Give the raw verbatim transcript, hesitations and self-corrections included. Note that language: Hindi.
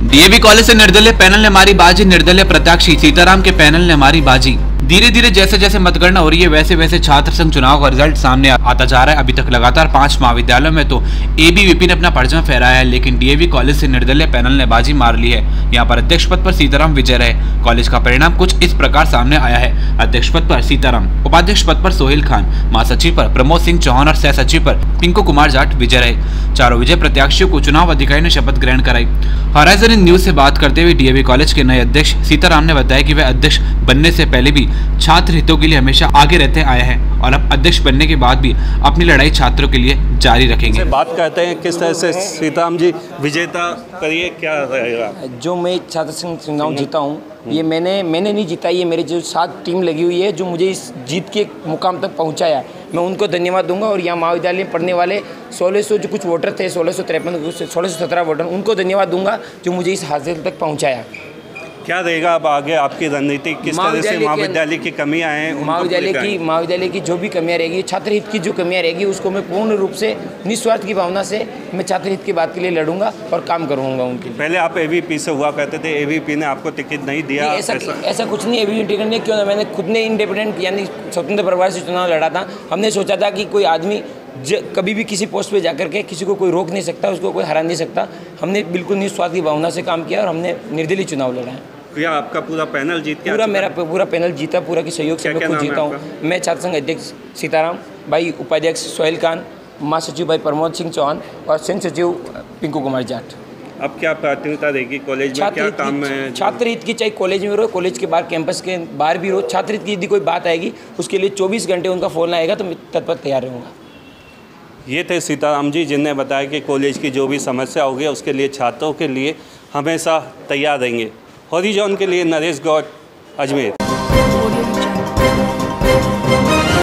डीएवी कॉलेज से निर्दलीय पैनल ने मारी बाजी। निर्दलीय प्रत्याशी सीताराम के पैनल ने मारी बाजी। धीरे धीरे जैसे जैसे मतगणना हो रही है वैसे वैसे छात्र संघ चुनाव का रिजल्ट सामने आता जा रहा है। अभी तक लगातार पांच महाविद्यालयों में तो एबीवीपी ने अपना परचम फहराया है, लेकिन डीएवी कॉलेज से निर्दलीय पैनल ने बाजी मार ली है। यहाँ पर अध्यक्ष पद पर सीताराम विजय रहे। कॉलेज का परिणाम कुछ इस प्रकार सामने आया है। अध्यक्ष पद पर सीताराम, उपाध्यक्ष पद पर सोहेल खान, महासचिव पर प्रमोद सिंह चौहान और सह सचिव पर पिंकू कुमार जाट विजय रहे। चारों विजय प्रत्याशियों को चुनाव अधिकारी ने शपथ ग्रहण कराई। हॉराइजन न्यूज से बात करते हुए डीएवी कॉलेज के नए अध्यक्ष सीताराम ने बताया कि वह अध्यक्ष बनने से पहले भी छात्र हितों के लिए हमेशा आगे रहते आए हैं और अब अध्यक्ष बनने के बाद भी अपनी लड़ाई छात्रों के लिए जारी रखेंगे। बात करते हैं किस तरह से सीताराम जी विजेता करिए, क्या रहेगा? जो मैं छात्र संघ चुनाव जीता हूँ, ये मैंने मैंने नहीं जीता, ये मेरे जो साथ टीम लगी हुई है जो मुझे इस जीत के मुकाम तक पहुँचाया, मैं उनको धन्यवाद दूंगा। और यहाँ महाविद्यालय में पढ़ने वाले सोलह सौ जो कुछ वोटर थे, सोलह सौ तिरपन सोलह सौ सत्रह वोटर, उनको धन्यवाद दूंगा जो मुझे इस हासिल तक पहुँचाया। क्या रहेगा अब आगे आपकी रणनीति? किस तरह से महाविद्यालय की कमियां हैं? महाविद्यालय की महाविद्यालय की जो भी कमियां रहेगी, छात्र हित की जो कमियां रहेगी, उसको मैं पूर्ण रूप से निस्वार्थ की भावना से मैं छात्र हित की बात के लिए लड़ूंगा और काम करूंगा उनके लिए। पहले आप एबीपी से हुआ करते थे, एबीपी ने आपको टिकट नहीं दिया? नहीं, ऐसा ऐसा, ऐसा कुछ नहीं, एबीपी टिकट नहीं क्यों? मैंने खुद ने इंडिपेंडेंट यानी स्वतंत्र प्रभार से चुनाव लड़ा था। हमने सोचा था कि कोई आदमी ज, कभी भी किसी पोस्ट पे जाकर के किसी को कोई रोक नहीं सकता, उसको कोई हरा नहीं सकता। हमने बिल्कुल निस्वार्थ की भावना से काम किया और हमने निर्दलीय चुनाव लड़ा है। या आपका पूरा पैनल जीत गया? पूरा मेरा पूरा पैनल जीता, पूरा के सहयोग से मैं खुद जीता हूँ। मैं छात्र संघ अध्यक्ष सीताराम भाई, उपाध्यक्ष सोहेल खान, महासचिव भाई प्रमोद सिंह चौहान और संघ सचिव पिंकू कुमार जाट। अब क्या प्राथमिकता रहेगी कॉलेज में? क्या काम है? छात्र हित की, चाहे कॉलेज में रहो, कॉलेज के बाहर, कैंपस के बाहर भी रहो, छात्र हित की यदि कोई बात आएगी उसके लिए चौबीस घंटे उनका फोन आएगा तो मैं तत्पर तैयार रहूँगा। ये थे सीताराम जी, जिन्हें बताया कि कॉलेज की जो भी समस्या होगी उसके लिए छात्रों के लिए हमेशा तैयार रहेंगे। हॉरिजॉन के लिए नरेश गौड़, अजमेर।